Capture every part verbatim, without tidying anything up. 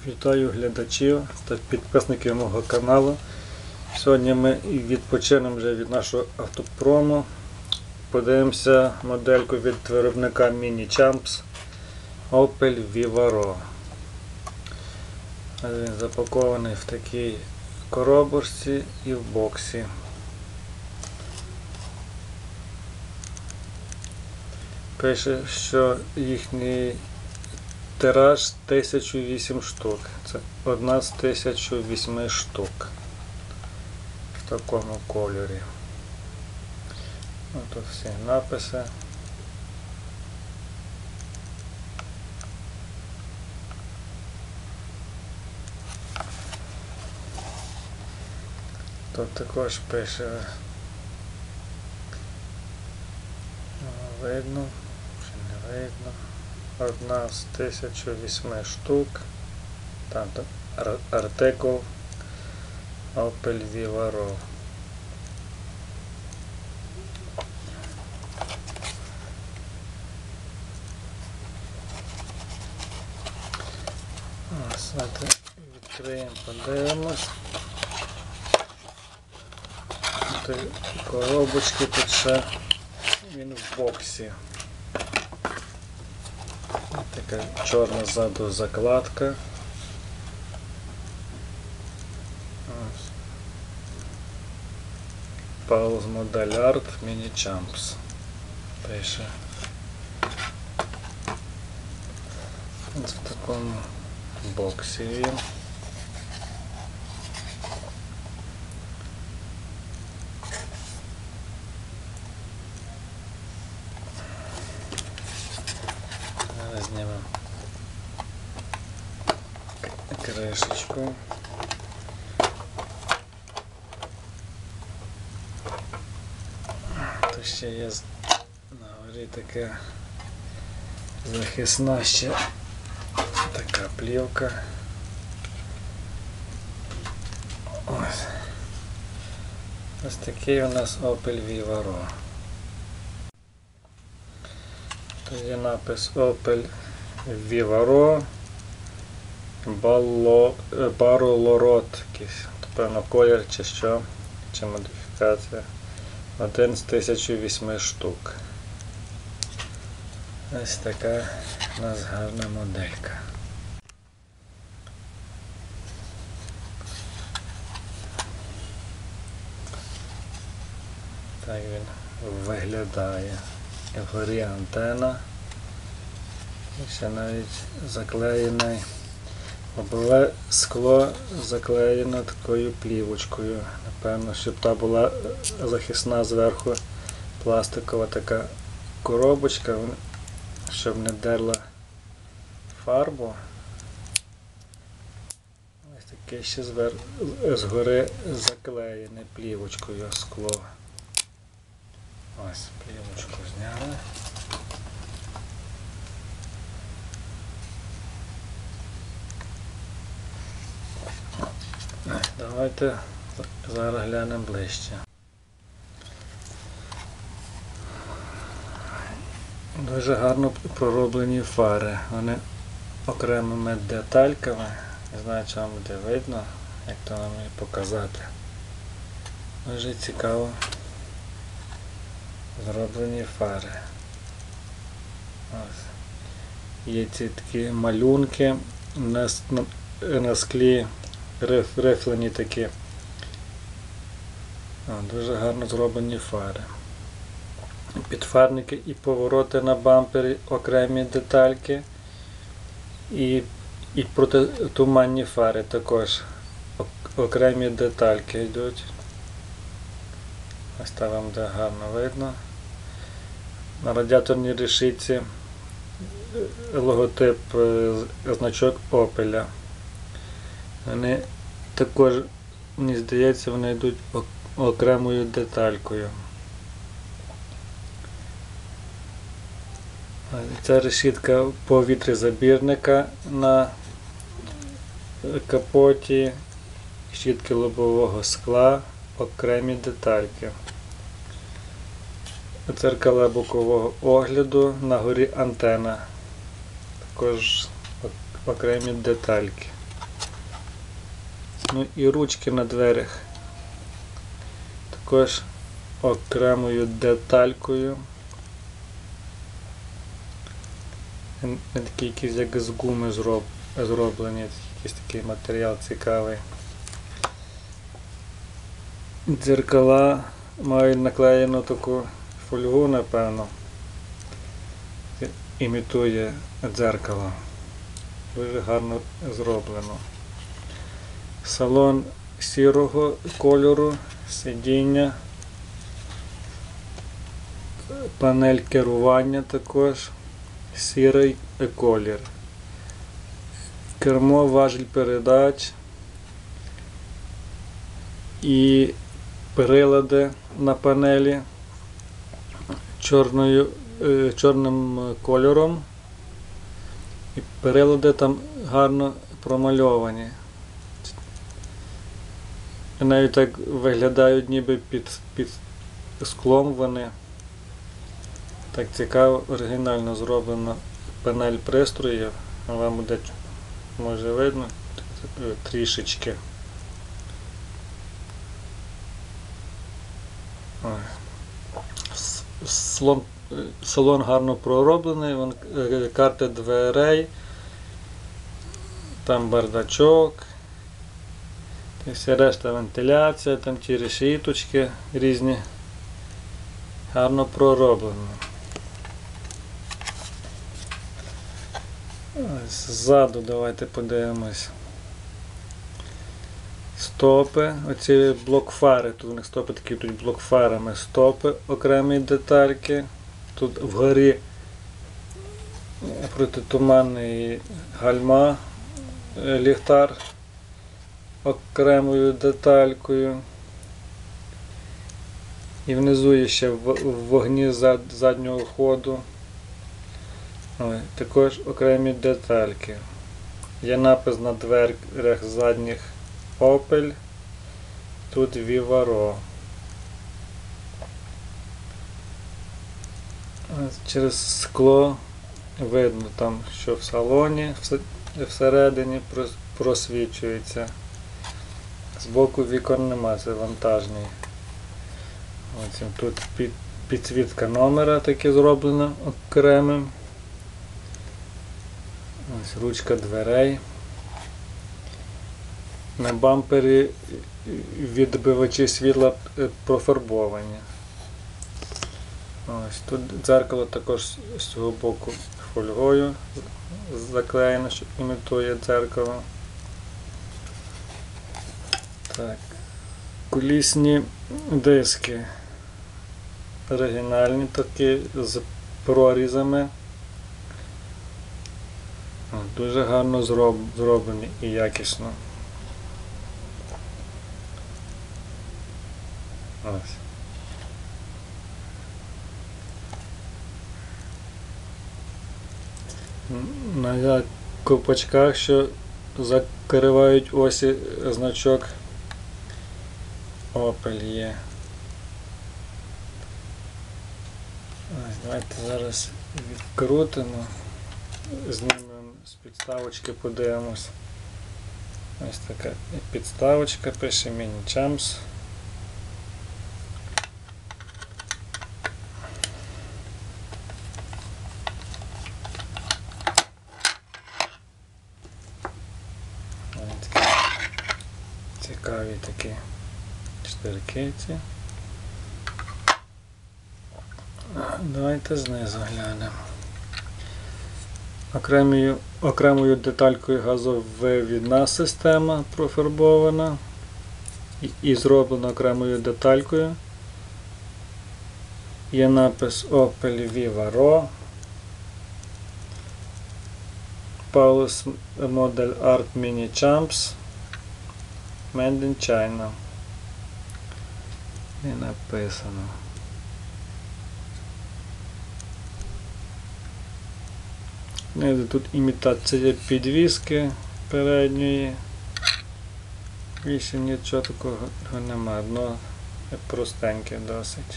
Вітаю глядачів та підписників мого каналу. Сьогодні ми відпочинемо вже від нашого автопрому. Подивимося модельку від виробника Mini-Champs Opel Vivaro. Він запакований в такій коробочці і в боксі. Пише, що їхній тираж тисяча вісім штук. Це одна з тисячі вісім штук. В такому кольорі. Ось тут всі написи. Тут також пише, видно, чи не видно. Одна з тисячі вісім штук. Там артикул Opel Vivaro. Ось, давайте відкриємо, подивимось. Тут коробочки, тут ще він в боксі. Така чорна ззаду закладка. Ось. Pulse Model Art Mini-Champs. Пише. Ось в такому боксі він. Знімемо кришечку. Тут ще є на горі така захисна ще така плівка. Ось. Ось такий у нас Opel Vivaro. Тут є напис Opel Vivaro Barolorot, певно колір чи що, чи модифікація. Один з тисячі вісім штук. Ось така у нас гарна моделька. Так він виглядає. І вгорі антена. І ще навіть заклеєне лобове скло заклеєно такою плівочкою. Напевно, щоб та була захисна зверху пластикова така коробочка, щоб не дерла фарбу. Ось таке ще звер... згори заклеєне плівочкою скло. Ось плівочку зняли. Давайте зараз глянемо ближче. Дуже гарно пророблені фари. Вони окремими детальками. Не знаю, чи вам буде видно, як то нам її показати. Дуже цікаво зроблені фари. Ось. Є ці такі малюнки на, на, на склі. Рифлені такі. О, дуже гарно зроблені фари. Підфарники і повороти на бампері, окремі детальки. І, і протитуманні фари також. Окремі детальки йдуть. Ось там вам де гарно видно. На радіаторній решітці логотип, значок Opel. Вони також, мені здається, вони йдуть окремою деталькою. Ця решітка повітрязабірника на капоті, щітки лобового скла, окремі детальки. Дзеркала бокового огляду, на горі антена. Також окремі детальки. Ну і ручки на дверях. Також окремою деталькою. Не такі якісь як з гуми зроб, зроблені, якийсь такий матеріал цікавий. Дзеркала мають наклеєну таку фольгу, напевно. Імітує дзеркало. Дуже гарно зроблено. Салон сірого кольору, сидіння, панель керування також, сірий колір. Кермо, важіль передач і прилади на панелі чорною, е, чорним кольором. І прилади там гарно промальовані. Навіть так виглядають ніби під, під склом вони. Так цікаво, оригінально зроблено панель пристроїв. Вам буде, може видно, трішечки. Салон, салон гарно пророблений, вон, карти дверей, там бардачок, і вся решта вентиляція, там ті решіточки різні, гарно пророблено. Ось ззаду давайте подивимось. Стопи, оці блок-фари, тут у них стопи такі тут блок-фарами, стопи, окремі детальки, тут вгорі протитуманний гальма, ліхтар окремою деталькою. І внизу є ще вогні заднього ходу. Ой, також окремі детальки. Є напис на дверях задніх Opel, тут Vivaro. Через скло видно там, що в салоні всередині просвічується. Збоку вікон нема, це вантажний. Ось тут під, підсвітка номера таки зроблена окремим. Ось ручка дверей. На бампері відбивачі світла профарбовані. Ось тут дзеркало також з цього боку фольгою заклеєно, що імітує дзеркало. Так. Колісні диски оригінальні такі з прорізами. Дуже гарно зроблені і якісно. Ось. На ковпачках, що закривають осі, значок Opel є. Ось, давайте зараз відкрутимо, знімемо з підставочки, подивимось. Ось така підставочка, пише Mini Champs. Цікаві такі штирки ці. Давайте знизу глянемо. Окремою, окремою деталькою газовивідна система профарбована і, і зроблена окремою деталькою. Є напис Opel Vivaro. Paulus Model Art Mini Champs. Made in China. І написано. Тут імітація підвіски передньої. Більше нічого такого немає, дно простеньке досить.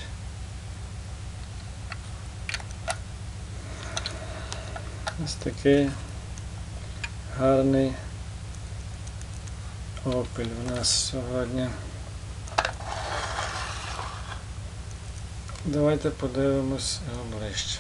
Ось такий гарний Opel у нас сьогодні. Давайте подивимось його ближче.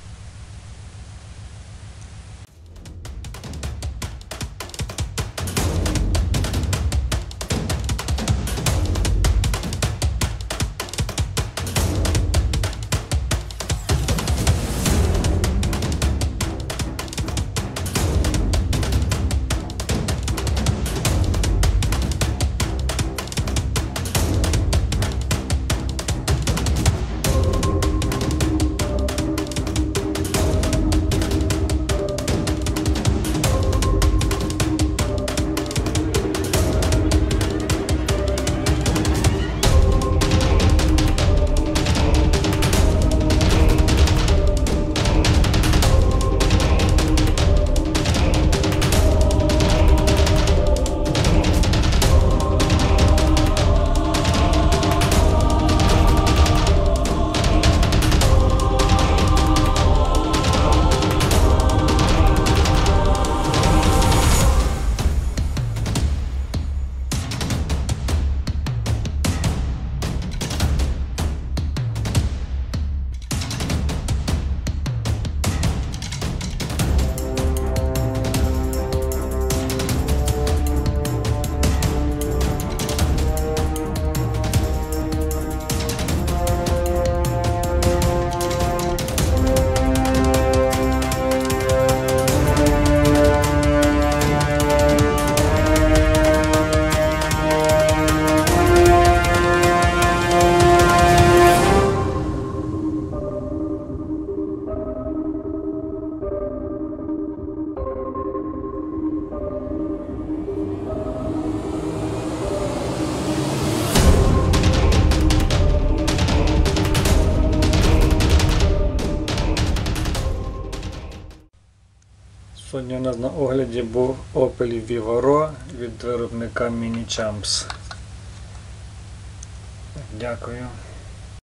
Сьогодні у нас на огляді був Opel Vivaro від виробника Mini Champs. Дякую.